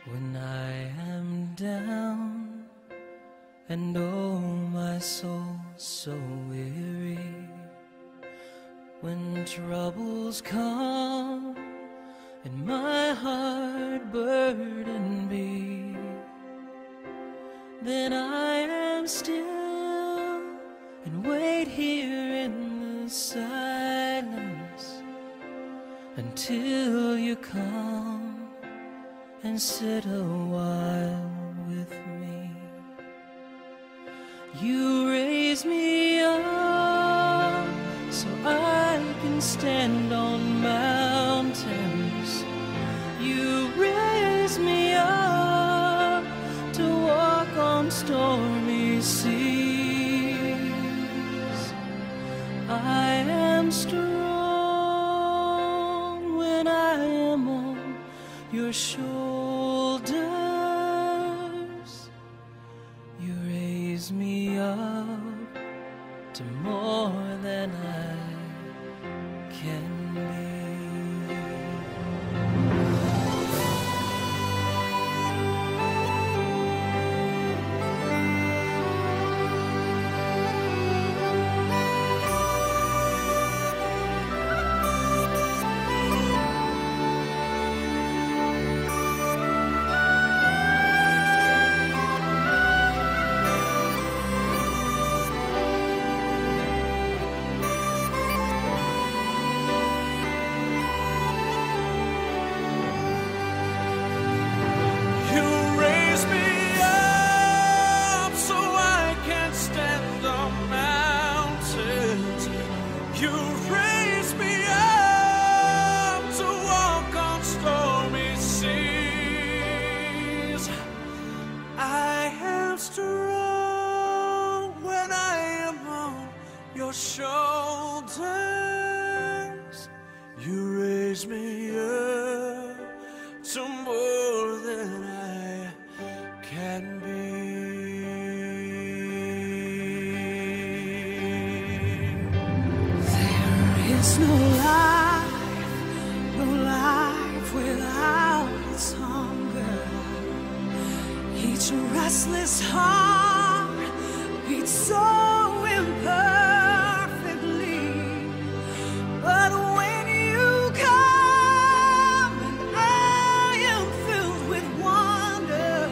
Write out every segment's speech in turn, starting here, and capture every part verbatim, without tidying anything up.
When I am down and oh my soul so weary, when troubles come and my heart burden be, then I am still and wait here in the silence until you come and sit a while with me. You raise me up so I can stand on mountains. You raise me up to walk on stormy seas. I am strong when I am on your shoulders. You raise me up to more than I can be. Shoulders, you raise me up to more than I can be. There is no life, no life without its hunger. Each restless heart beats so imperfect. But when you come and I am filled with wonder,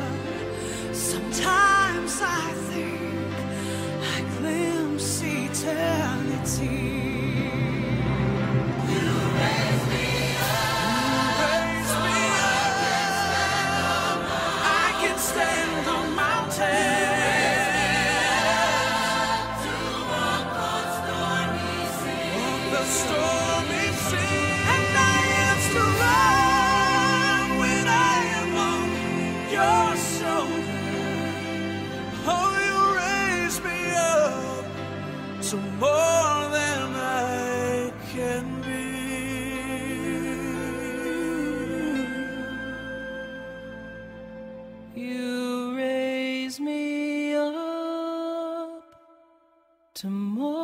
sometimes I think I glimpse eternity. You raise me up, raise me up. I can stand on mountains. Stormy sea, and I am strong when I am on your shoulder. Oh, you raise me up to more than I can be. You raise me up to more